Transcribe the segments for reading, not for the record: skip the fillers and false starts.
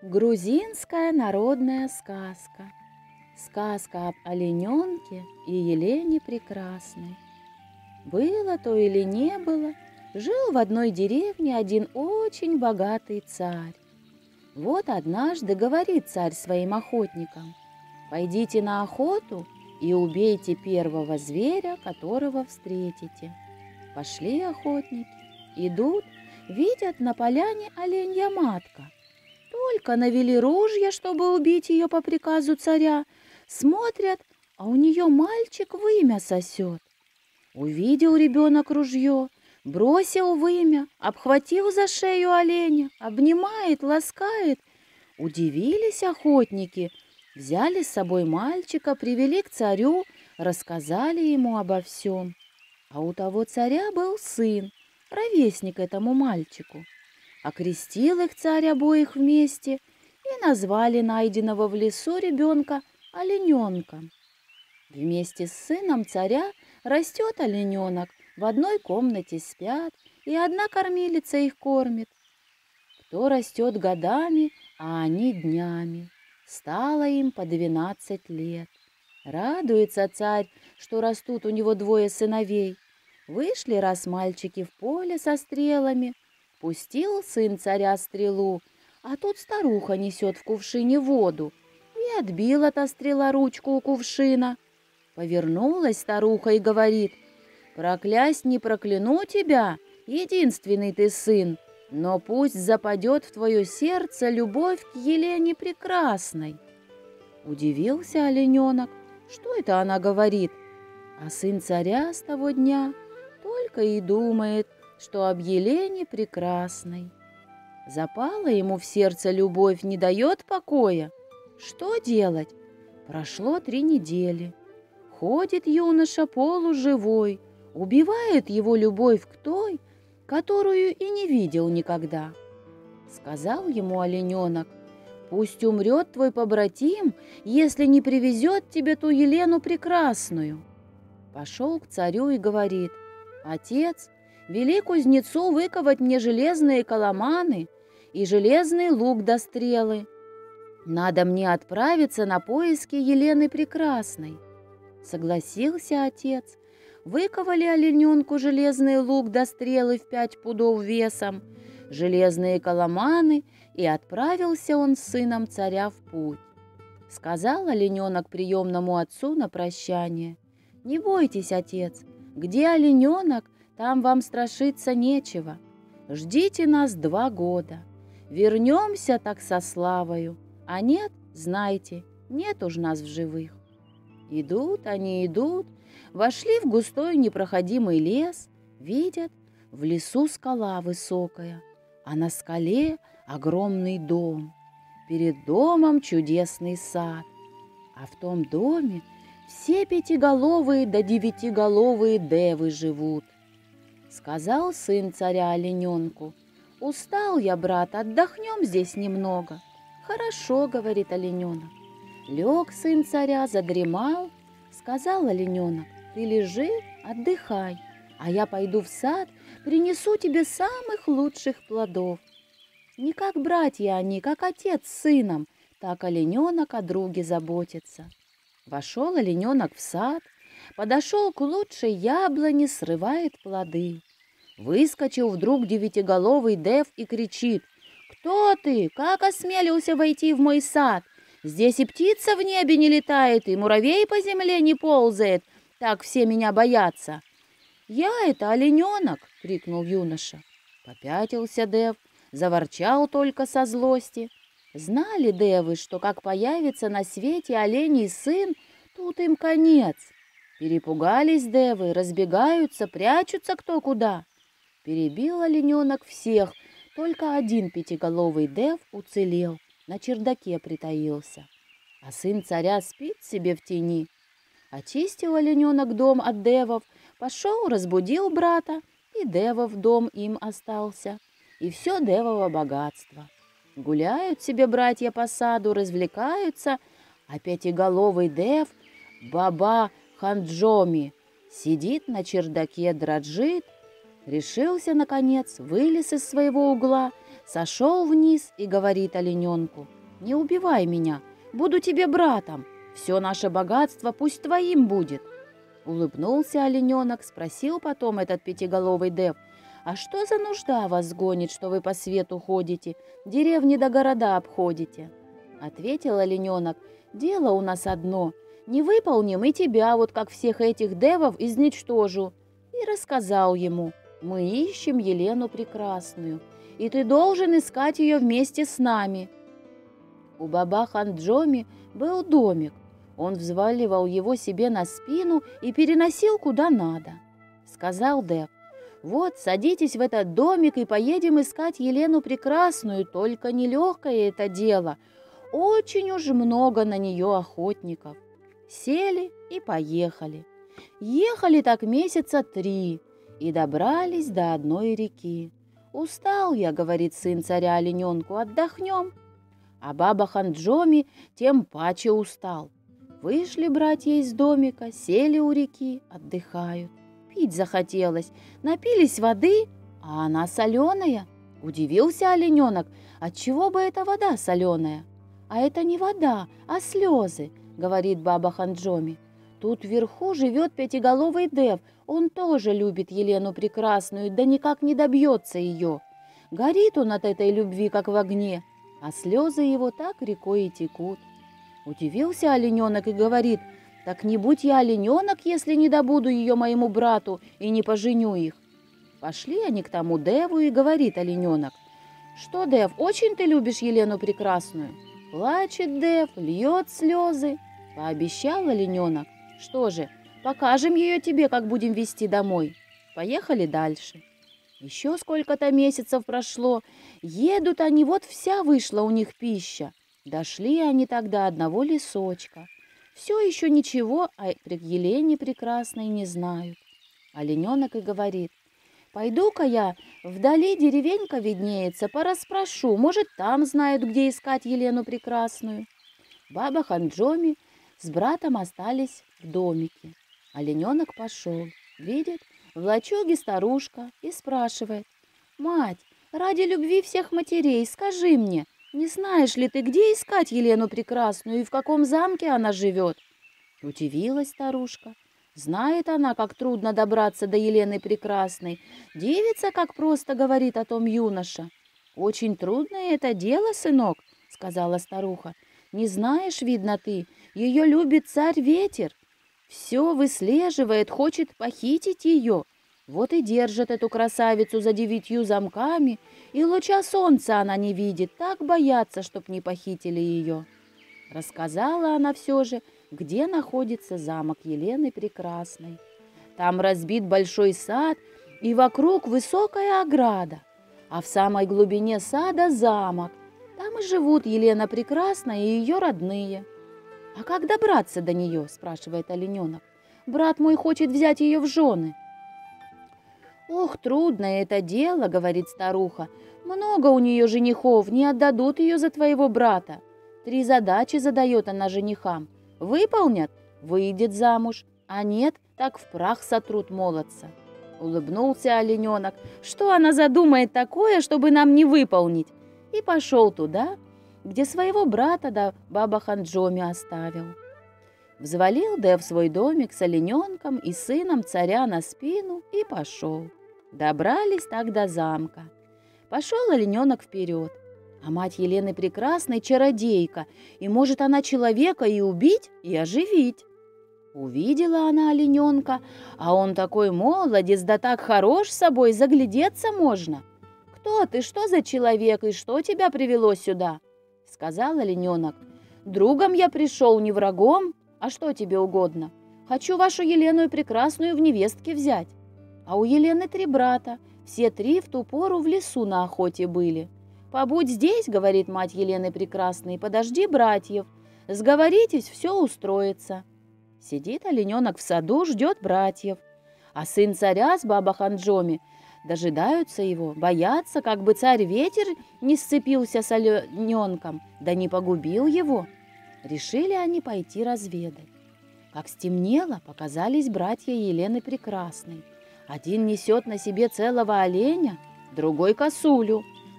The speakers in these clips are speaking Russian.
Грузинская народная сказка. Сказка об олененке и Елене Прекрасной. Было то или не было, жил в одной деревне один очень богатый царь. Вот однажды говорит царь своим охотникам: «Пойдите на охоту и убейте первого зверя, которого встретите». Пошли охотники, идут, видят на поляне оленья матка. Только навели ружья, чтобы убить ее по приказу царя, смотрят, а у нее мальчик вымя сосет. Увидел ребенок ружье, бросил вымя, обхватил за шею оленя, обнимает, ласкает. Удивились охотники, взяли с собой мальчика, привели к царю, рассказали ему обо всем. А у того царя был сын, ровесник этому мальчику. Окрестил их царь обоих вместе и назвали найденного в лесу ребенка олененком. Вместе с сыном царя растет олененок, в одной комнате спят, и одна кормилица их кормит. Кто растет годами, а они днями. Стало им по 12 лет. Радуется царь, что растут у него двое сыновей. Вышли раз мальчики в поле со стрелами. Пустил сын царя стрелу, а тут старуха несет в кувшине воду. И отбила та стрела ручку у кувшина. Повернулась старуха и говорит: «Проклясть не прокляну тебя, единственный ты сын, но пусть западет в твое сердце любовь к Елене Прекрасной». Удивился олененок, что это она говорит, а сын царя с того дня только и думает, что об Елене Прекрасной. Запала ему в сердце любовь, не дает покоя. Что делать? Прошло 3 недели. Ходит юноша полуживой, убивает его любовь к той, которую и не видел никогда. Сказал ему олененок: «Пусть умрет твой побратим, если не привезет тебе ту Елену Прекрасную». Пошел к царю и говорит: «Отец, вели кузнецу выковать мне железные коломаны и железный лук до стрелы. Надо мне отправиться на поиски Елены Прекрасной». Согласился отец. Выковали олененку железный лук до стрелы в 5 пудов весом, железные коломаны, и отправился он с сыном царя в путь. Сказал олененок приемному отцу на прощание: «Не бойтесь, отец, где олененок, там вам страшиться нечего. Ждите нас 2 года. Вернемся так со славою, а нет, знайте, нет уж нас в живых». Идут они, идут, вошли в густой непроходимый лес, видят, в лесу скала высокая, а на скале огромный дом. Перед домом чудесный сад, а в том доме все 5головые да 9головые девы живут. Сказал сын царя олененку: «Устал я, брат, отдохнем здесь немного». «Хорошо», — говорит олененок. Лег сын царя, задремал. Сказал олененок: «Ты лежи, отдыхай, а я пойду в сад, принесу тебе самых лучших плодов». Не как братья они, как отец с сыном, так олененок о друге заботится. Вошел олененок в сад, подошел к лучшей яблоне, срывает плоды. Выскочил вдруг 9головый дев и кричит: «Кто ты? Как осмелился войти в мой сад? Здесь и птица в небе не летает, и муравей по земле не ползает, так все меня боятся». «Я это олененок!» — крикнул юноша. Попятился дев, заворчал только со злости. Знали девы, что как появится на свете оленей сын, тут им конец. Перепугались девы, разбегаются, прячутся кто куда. Перебил олененок всех, только один 5головый дев уцелел, на чердаке притаился. А сын царя спит себе в тени. Очистил олененок дом от девов, пошел, разбудил брата, и девов дом им остался, и все девово богатство. Гуляют себе братья по саду, развлекаются, а 5головый дев, баба Ханджоми, сидит на чердаке, дрожит. Решился, наконец, вылез из своего угла, Сошел вниз и говорит олененку: «Не убивай меня, буду тебе братом, все наше богатство пусть твоим будет». Улыбнулся олененок, спросил потом этот пятиголовый дев: «А что за нужда вас гонит, что вы по свету ходите, деревни до города обходите?» Ответил олененок: «Дело у нас одно, не выполним и тебя, вот как всех этих девов, изничтожу». И рассказал ему: «Мы ищем Елену Прекрасную, и ты должен искать ее вместе с нами». У Баба-Ханджоми был домик. Он взваливал его себе на спину и переносил куда надо. Сказал дев: «Вот, садитесь в этот домик и поедем искать Елену Прекрасную, только нелегкое это дело, очень уж много на нее охотников». Сели и поехали. Ехали так месяца 3 и добрались до одной реки. «Устал я, — говорит сын царя олененку, — отдохнем». А баба Ханджоми тем паче устал. Вышли братья из домика, сели у реки, отдыхают. Пить захотелось, напились воды, а она соленая. Удивился олененок: отчего бы эта вода соленая? «А это не вода, а слезы, — говорит баба Ханджоми. Тут вверху живет пятиголовый дев, он тоже любит Елену Прекрасную, да никак не добьется ее. Горит он от этой любви, как в огне, а слезы его так рекой и текут». Удивился олененок и говорит: «Так не будь я олененок, если не добуду ее моему брату и не поженю их». Пошли они к тому деву, и говорит олененок: «Что, дев, очень ты любишь Елену Прекрасную?» Плачет дев, льет слезы. Пообещал олененок: «Что же, покажем ее тебе, как будем везти домой». Поехали дальше. Еще сколько-то месяцев прошло, едут они, вот вся вышла у них пища. Дошли они тогда одного лесочка. Все еще ничего о Елене Прекрасной не знают. Олененок и говорит: «Пойду-ка я, вдали деревенька виднеется, пораспрошу, может, там знают, где искать Елену Прекрасную». Баба Ханджоми с братом остались в домике. Олененок пошел, видит, в лачуге старушка, и спрашивает: «Мать, ради любви всех матерей, скажи мне, не знаешь ли ты, где искать Елену Прекрасную и в каком замке она живет?» Удивилась старушка. Знает она, как трудно добраться до Елены Прекрасной. Девица, как просто говорит о том юноша. «Очень трудное это дело, сынок, — сказала старуха. Не знаешь, видно ты, ее любит царь-ветер. Все выслеживает, хочет похитить ее. Вот и держит эту красавицу за 9 замками, и луча солнца она не видит, так боятся, чтоб не похитили ее». Рассказала она все же, где находится замок Елены Прекрасной. Там разбит большой сад, и вокруг высокая ограда, а в самой глубине сада замок. Там и живут Елена Прекрасная и ее родные. «А как добраться до нее?» – спрашивает олененок. «Брат мой хочет взять ее в жены». «Ох, трудное это дело, — говорит старуха, — много у нее женихов, не отдадут ее за твоего брата. 3 задачи задает она женихам. Выполнят — выйдет замуж, а нет, так в прах сотрут молодца». Улыбнулся олененок: «Что она задумает такое, чтобы нам не выполнить?» И пошел туда, где своего брата да баба Ханджоми оставил. Взвалил дев свой домик с олененком и сыном царя на спину и пошел. Добрались так до замка. Пошел олененок вперед. А мать Елены Прекрасной чародейка, и может она человека и убить, и оживить. Увидела она олененка, а он такой молодец, да так хорош собой, заглядеться можно. «Кто ты, что за человек, и что тебя привело сюда?» Сказал олененок: «Другом я пришел, не врагом. А что тебе угодно? Хочу вашу Елену Прекрасную в невестки взять». А у Елены 3 брата, все 3 в ту пору в лесу на охоте были. «Побудь здесь, — говорит мать Елены Прекрасной, — подожди братьев. Сговоритесь, все устроится». Сидит олененок в саду, ждет братьев. А сын царя с баба Ханджоми дожидаются его, боятся, как бы царь-ветер не сцепился с олененком, да не погубил его. Решили они пойти разведать. Как стемнело, показались братья Елены Прекрасной. Один несет на себе целого оленя, другой косулю.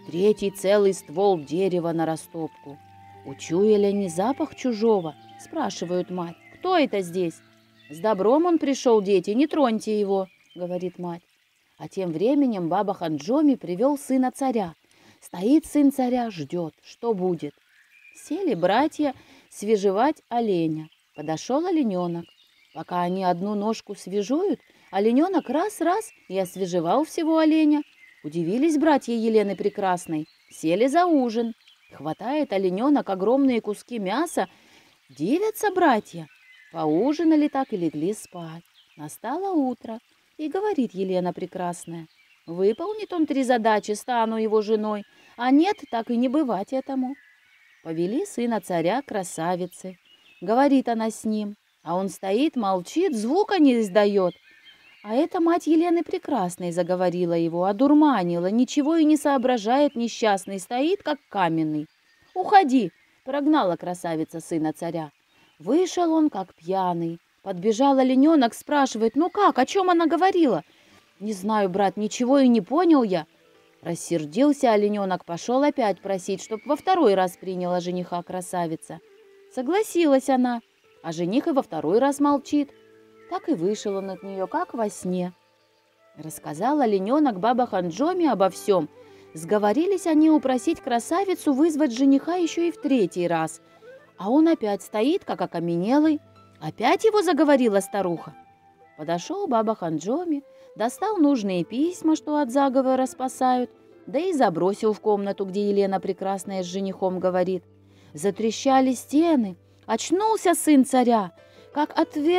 третий целый ствол дерева на растопку. Учуяли они запах чужого, спрашивают мать. Кто это здесь? С добром он пришел, дети, не троньте его, говорит мать. А тем временем баба Ханджоми привел сына царя. Стоит сын царя, ждет, что будет. Сели братья свежевать оленя. Подошел олененок. Пока они одну ножку свежуют, олененок раз-раз и освежевал всего оленя. Удивились братья Елены Прекрасной, сели за ужин. Хватает олененок огромные куски мяса. Дивятся братья. Поужинали так и легли спать. Настало утро, и говорит Елена Прекрасная: выполнит он 3 задачи, стану его женой, а нет, так и не бывать этому. Повели сына царя к красавице. Говорит она с ним, а он стоит, молчит, звука не издает. А эта мать Елены Прекрасной заговорила его, одурманила, ничего и не соображает несчастный, стоит, как каменный. «Уходи!» — прогнала красавица сына царя. Вышел он, как пьяный. Подбежал олененок, спрашивает: «Ну как, о чем она говорила?» «Не знаю, брат, ничего и не понял я». Рассердился олененок, пошел опять просить, чтоб во 2-й раз приняла жениха красавица. Согласилась она, а жених и во 2-й раз молчит. Так и вышел он от нее, как во сне. Рассказал олененок баба Ханджоми обо всем. Сговорились они упросить красавицу вызвать жениха еще и в 3-й раз. А он опять стоит, как окаменелый. Опять его заговорила старуха. Подошел баба Ханджоми, достал нужные письма, что от заговора спасают, да и забросил в комнату, где Елена Прекрасная с женихом говорит. Затрещали стены. Очнулся сын царя, как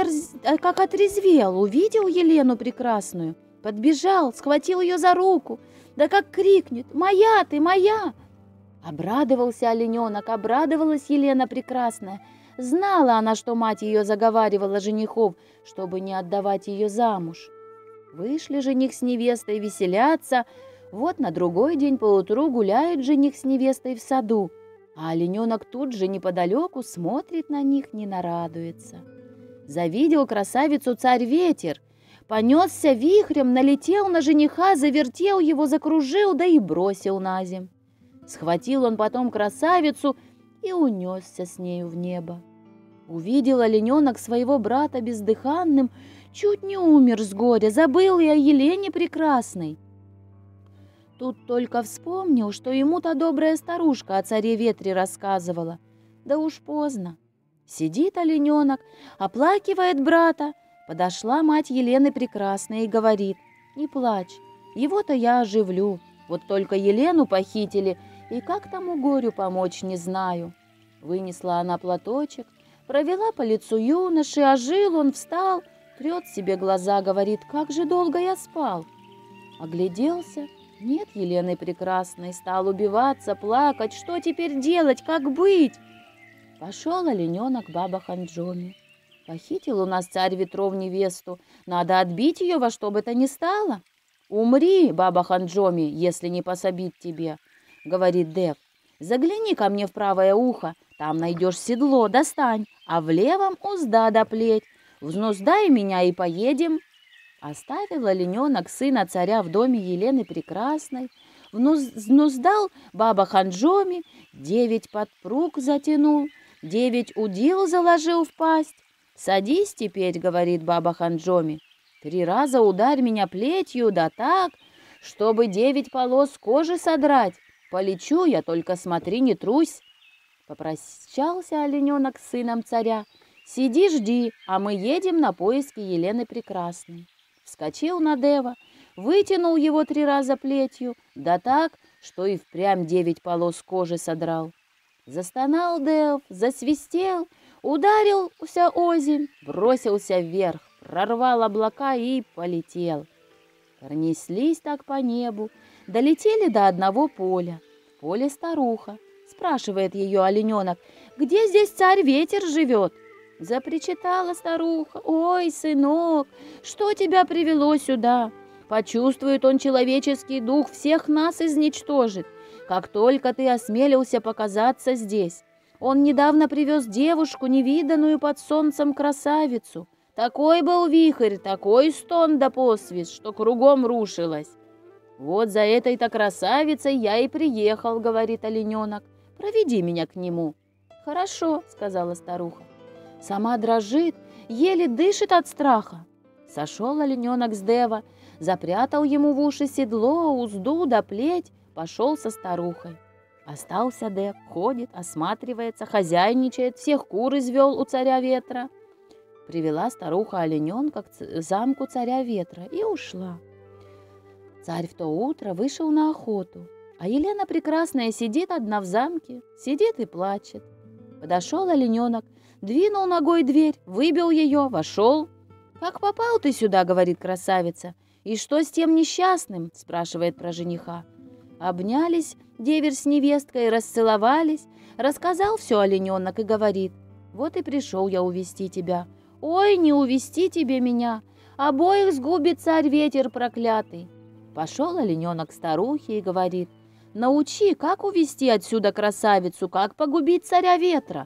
отрезвел, увидел Елену Прекрасную, подбежал, схватил ее за руку, да как крикнет: «Моя ты, моя!» Обрадовался олененок, обрадовалась Елена Прекрасная. Знала она, что мать ее заговаривала женихов, чтобы не отдавать ее замуж. Вышли жених с невестой веселяться. Вот на другой день поутру гуляет жених с невестой в саду, а олененок тут же неподалеку смотрит на них, не нарадуется. Завидел красавицу царь-ветер, понесся вихрем, налетел на жениха, завертел его, закружил, да и бросил на земь. Схватил он потом красавицу и унесся с нею в небо. Увидел олененок своего брата бездыханным, чуть не умер с горя, забыл и о Елене Прекрасной. Тут только вспомнил, что ему та добрая старушка о царе-ветре рассказывала. Да уж поздно. Сидит олененок, оплакивает брата. Подошла мать Елены Прекрасной и говорит: «Не плачь, его-то я оживлю. Вот только Елену похитили, и как тому горю помочь, не знаю». Вынесла она платочек, провела по лицу юноши, ожил он, встал, трет себе глаза, говорит: «Как же долго я спал». Огляделся, нет Елены Прекрасной, стал убиваться, плакать. Что теперь делать, как быть? Пошел олененок баба Ханджоми. Похитил у нас царь ветров невесту, надо отбить ее во что бы то ни стало. «Умри, баба Ханджоми, если не пособить тебе», — говорит Дев. «Загляни ко мне в правое ухо, там найдешь седло, достань, а в левом узда да плеть. Взнуздай меня и поедем». Оставил олененок сына царя в доме Елены Прекрасной, взнуздал баба Ханджоми, 9 подпруг затянул, 9 удил заложил в пасть. «Садись теперь, — говорит баба Ханджоми, — 3 раза ударь меня плетью, да так, чтобы 9 полос кожи содрать. Полечу я, только смотри, не трусь». Попрощался олененок с сыном царя. «Сиди, жди, а мы едем на поиски Елены Прекрасной». Вскочил на Дева, вытянул его 3 раза плетью, да так, что и впрямь 9 полос кожи содрал. Застонал Дев, засвистел, ударился озимь, бросился вверх, прорвал облака и полетел. Пронеслись так по небу, долетели до одного поля. В поле старуха. Спрашивает ее олененок: «Где здесь царь-ветер живет?» Запричитала старуха: «Ой, сынок, что тебя привело сюда? Почувствует он человеческий дух, всех нас изничтожит, как только ты осмелился показаться здесь. Он недавно привез девушку, невиданную под солнцем красавицу. Такой был вихрь, такой стон да посвист, что кругом рушилось». «Вот за этой-то красавицей я и приехал», — говорит олененок. «Проведи меня к нему». «Хорошо», — сказала старуха. Сама дрожит, еле дышит от страха. Сошел олененок с дева, запрятал ему в уши седло, узду да плеть, пошел со старухой. Остался дев, ходит, осматривается, хозяйничает, всех кур извел у царя ветра. Привела старуха олененка к замку царя ветра и ушла. Царь в то утро вышел на охоту, а Елена Прекрасная сидит одна в замке, сидит и плачет. Подошел олененок, двинул ногой дверь, выбил ее, вошел. «Как попал ты сюда?» — говорит красавица. «И что с тем несчастным?» — спрашивает про жениха. Обнялись деверь с невесткой, расцеловались. Рассказал все олененок и говорит: «Вот и пришел я увести тебя. Ой, не увести тебе меня, обоих сгубит царь-ветер проклятый». Пошел олененок к старухе и говорит: «Научи, как увести отсюда красавицу, как погубить царя ветра».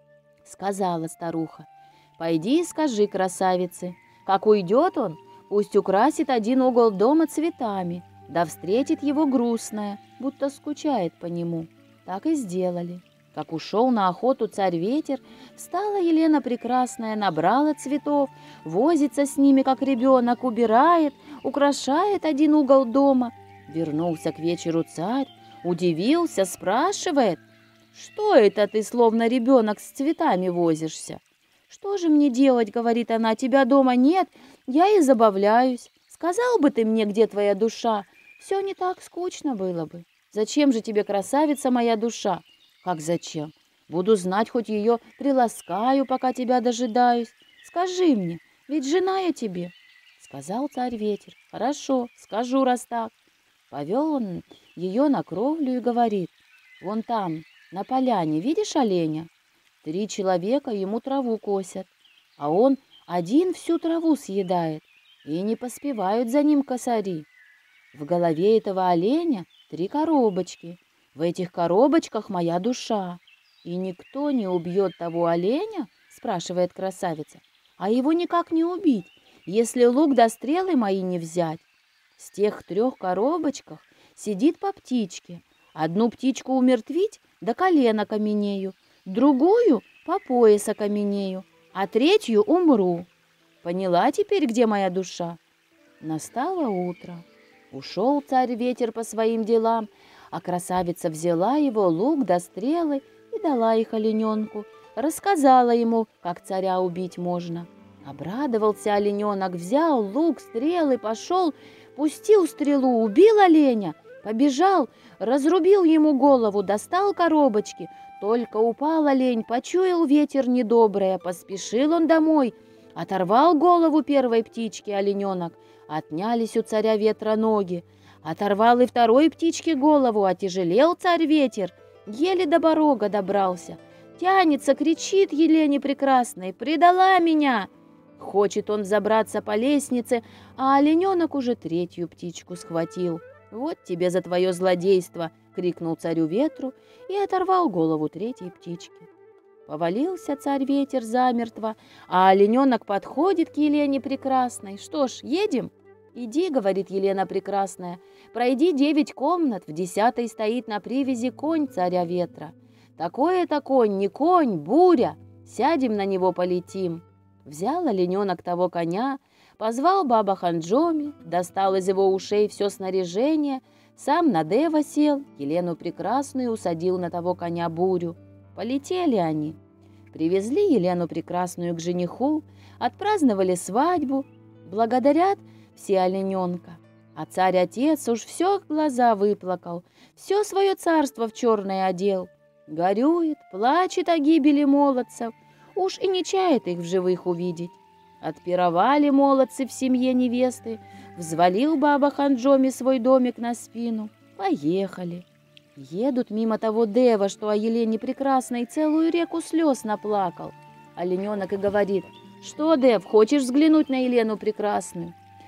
Сказала старуха: «Пойди и скажи красавице, как уйдет он, пусть украсит один угол дома цветами, да встретит его грустная, будто скучает по нему». Так и сделали. Как ушел на охоту царь-ветер, встала Елена Прекрасная, набрала цветов, возится с ними, как ребенок, убирает, украшает один угол дома. Вернулся к вечеру царь, удивился, спрашивает: «Что это ты, словно ребенок, с цветами возишься?» «Что же мне делать?» — говорит она. «Тебя дома нет, я и забавляюсь. Сказал бы ты мне, где твоя душа, все не так скучно было бы. Зачем же тебе, красавица, моя душа?» «Как зачем? Буду знать, хоть ее приласкаю, пока тебя дожидаюсь. Скажи мне, ведь жена я тебе». Сказал царь-ветер: «Хорошо, скажу, раз так». Повел он ее на кровлю и говорит: «Вон там, на поляне, видишь оленя? 3 человека ему траву косят, а он один всю траву съедает, и не поспевают за ним косари. В голове этого оленя 3 коробочки. В этих коробочках моя душа. И никто не убьет того оленя?» — спрашивает красавица. «А его никак не убить, если лук да стрелы мои не взять. В тех 3 коробочках сидит по птичке. Одну птичку умертвить, до колена каменею, другую по пояс окаменею, а 3 умру. Поняла теперь, где моя душа?» Настало утро. Ушел царь-ветер по своим делам, а красавица взяла его лук да стрелы и дала их олененку, рассказала ему, как царя убить можно. Обрадовался олененок, взял лук, стрелы, пошел, пустил стрелу, убил оленя, побежал, разрубил ему голову, достал коробочки. Только упал олень, почуял ветер недоброе, поспешил он домой, оторвал голову первой птички олененок, отнялись у царя ветра ноги. Оторвал и второй птичке голову, отяжелел царь-ветер, еле до порога добрался. Тянется, кричит Елене Прекрасной: «Предала меня!» Хочет он забраться по лестнице, а олененок уже 3 птичку схватил. «Вот тебе за твое злодейство!» — крикнул царю ветру и оторвал голову 3 птички. Повалился царь-ветер замертво, а олененок подходит к Елене Прекрасной. «Что ж, едем?» «Иди, — говорит Елена Прекрасная, — пройди 9 комнат, в 10-й стоит на привязи конь царя ветра. Такой-то конь, не конь, буря, сядем на него, полетим». Взял олененок того коня, позвал баба Ханджоми, достал из его ушей все снаряжение, сам на дева сел, Елену Прекрасную усадил на того коня бурю. Полетели они. Привезли Елену Прекрасную к жениху, отпраздновали свадьбу, благодарят все олененка. А царь-отец уж все глаза выплакал, все свое царство в черное одел. Горюет, плачет о гибели молодцев, уж и не чает их в живых увидеть. Отпировали молодцы в семье невесты, взвалил баба Ханджоми свой домик на спину. Поехали. Едут мимо того дева, что о Елене Прекрасной целую реку слез наплакал. Олененок и говорит: «Что, дев, хочешь взглянуть на Елену Прекрасную?»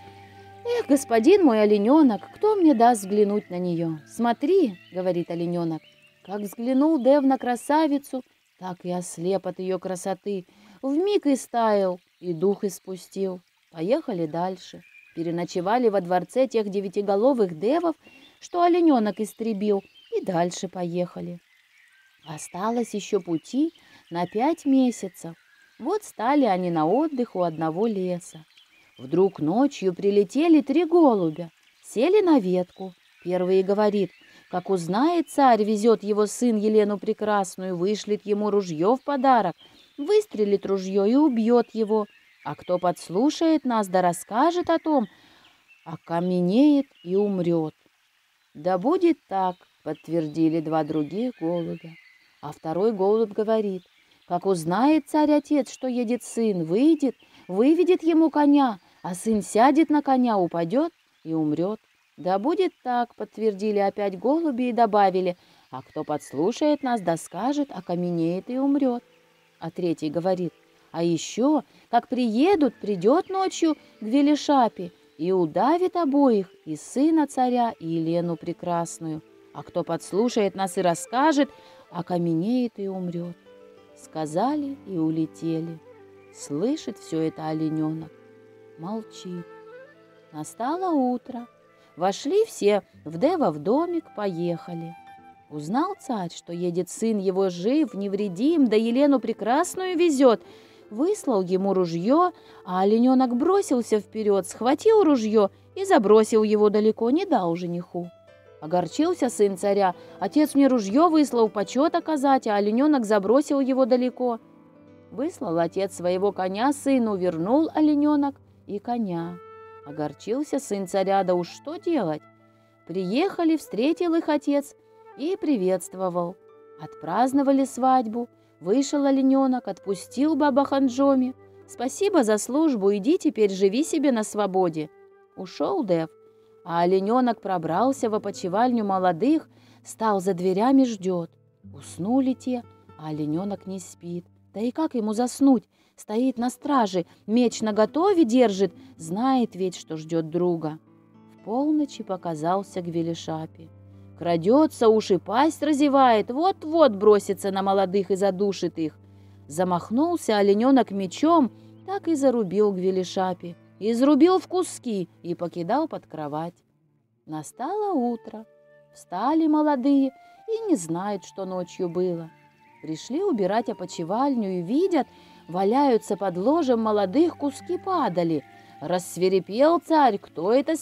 «Эх, господин мой олененок, кто мне даст взглянуть на нее?» «Смотри, — говорит олененок, — как взглянул дев на красавицу, так и ослеп от ее красоты, вмиг и стаял, и дух испустил. Поехали дальше. переночевали во дворце тех девятиголовых девов, что олененок истребил, и дальше поехали. Осталось еще пути на 5 месяцев. Вот стали они на отдых у одного леса. Вдруг ночью прилетели 3 голубя, сели на ветку. Первый говорит: как узнает царь, везет его сын Елену Прекрасную, вышлет ему ружье в подарок, выстрелит ружье и убьет его. А кто подслушает нас да расскажет о том, окаменеет и умрет. Да будет так, подтвердили 2 других голубя. А второй голубь говорит: как узнает царь-отец, что едет сын, выйдет, выведет ему коня, а сын сядет на коня, упадет и умрет. Да будет так, подтвердили опять голуби и добавили: а кто подслушает нас да скажет, окаменеет и умрет. А третий говорит: а еще, как приедут, придет ночью к Велишапе и удавит обоих, и сына царя, и Елену Прекрасную. А кто подслушает нас и расскажет, окаменеет и умрет. Сказали и улетели. Слышит все это олененок, молчит. Настало утро. Вошли все в девов домик, поехали. Узнал царь, что едет сын его жив, невредим, да Елену Прекрасную везет. Выслал ему ружье, а олененок бросился вперед, схватил ружье и забросил его далеко, не дал жениху. Огорчился сын царя: отец мне ружье выслал почет оказать, а олененок забросил его далеко. Выслал отец своего коня сыну, вернул олененок и коня. Огорчился сын царя, да уж что делать? Приехали, встретил их отец и приветствовал. Отпраздновали свадьбу, вышел олененок, отпустил баба Ханджоми. Спасибо за службу, иди теперь живи себе на свободе. Ушел дев, а олененок пробрался в опочивальню молодых, стал за дверями, ждет. Уснули те, а олененок не спит. Да и как ему заснуть? Стоит на страже, меч наготове держит, знает ведь, что ждет друга. В полночи показался к Велишапе. Крадется, уши пасть разевает, вот-вот бросится на молодых и задушит их. Замахнулся олененок мечом, так и зарубил к Велишапе, изрубил в куски и покидал под кровать. Настало утро. Встали молодые и не знают, что ночью было. Пришли убирать опочивальню и видят, валяются под ложем молодых, куски падали. Рассвирепел царь: кто это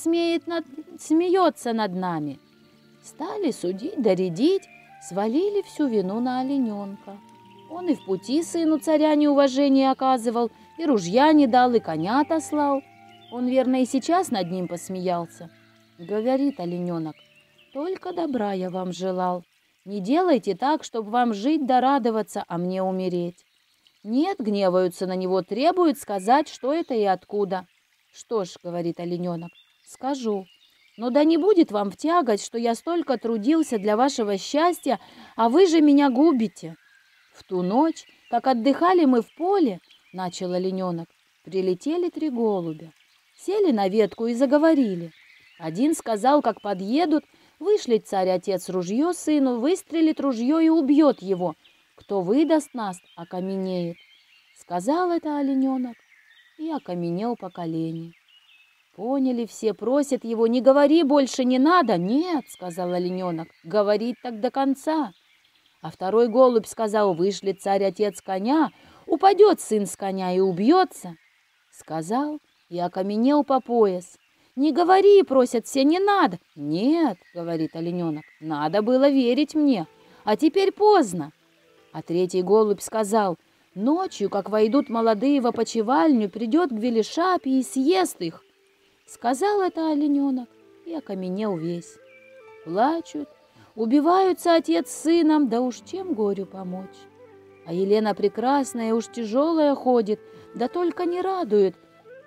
смеется над нами? Стали судить да рядить, свалили всю вину на олененка. Он и в пути сыну царя неуважение оказывал, и ружья не дал, и коня отослал. Он, верно, и сейчас над ним посмеялся. Говорит олененок: только добра я вам желал. Не делайте так, чтобы вам жить да радоваться, а мне умереть. Нет, гневаются на него, требуют сказать, что это и откуда. Что ж, говорит олененок, скажу. Но да не будет вам в тягость, что я столько трудился для вашего счастья, а вы же меня губите. В ту ночь, как отдыхали мы в поле, начал олененок, прилетели 3 голубя. Сели на ветку и заговорили. Один сказал, как подъедут, вышлет царь-отец ружье сыну, выстрелит ружье и убьет его. Кто выдаст нас, окаменеет. Сказал это олененок и окаменел по колени. Поняли все, просят его: не говори больше, не надо. Нет, сказал олененок, говорить так до конца. А второй голубь сказал: вышлет царь-отец коня, упадет сын с коня и убьется. Сказал и окаменел по пояс. Не говори, просят все, не надо. Нет, говорит олененок, надо было верить мне, а теперь поздно. А третий голубь сказал: ночью, как войдут молодые в опочивальню, придет к Велишапе и съест их. Сказал это олененок и окаменел весь. Плачут, убиваются отец с сыном, да уж чем горю помочь. А Елена Прекрасная уж тяжелая ходит, да только не радует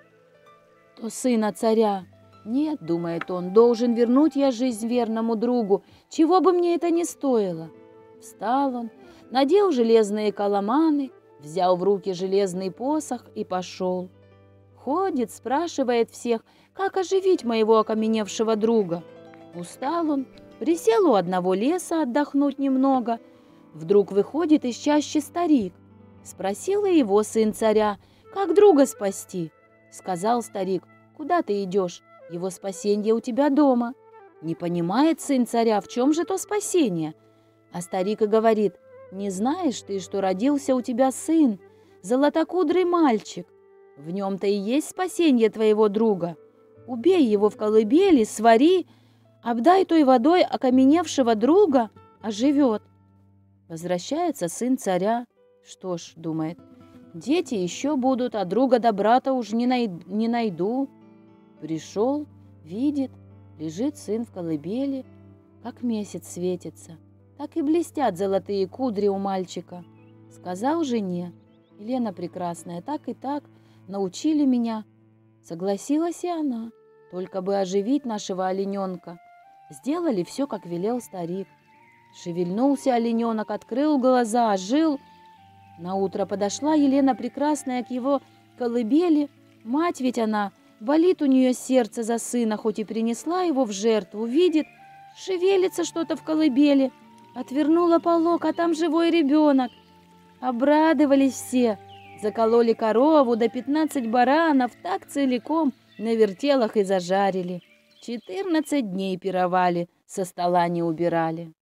то сына царя. Нет, думает он, должен вернуть я жизнь верному другу, чего бы мне это ни стоило. Встал он, надел железные каламаны, взял в руки железный посох и пошел. Ходит, спрашивает всех, как оживить моего окаменевшего друга. Устал он, присел у одного леса отдохнуть немного. Вдруг выходит из чащи старик. Спросил и его сын царя, как друга спасти. Сказал старик: Куда ты идешь? Его спасение у тебя дома». Не понимает сын царя, в чем же то спасение. А старик и говорит: «Не знаешь ты, что родился у тебя сын, золотокудрый мальчик? В нем-то и есть спасение твоего друга. Убей его в колыбели, свари, обдай той водой окаменевшего друга, оживет». Возвращается сын царя. Что ж, думает, дети еще будут, а друга да брата уж не найду. Пришел, видит, лежит сын в колыбели, как месяц светится, так и блестят золотые кудри у мальчика. Сказал жене: «Елена прекрасная, так и так научили меня». Согласилась и она, только бы оживить нашего олененка. Сделали все, как велел старик. Шевельнулся олененок, открыл глаза, ожил. Наутро подошла Елена прекрасная к его колыбели. Мать ведь она, болит у нее сердце за сына, хоть и принесла его в жертву. Видит, шевелится что-то в колыбели. Отвернула полог, а там живой ребенок. Обрадовались все. Закололи корову, да 15 баранов, так целиком на вертелах и зажарили. 14 дней пировали, со стола не убирали.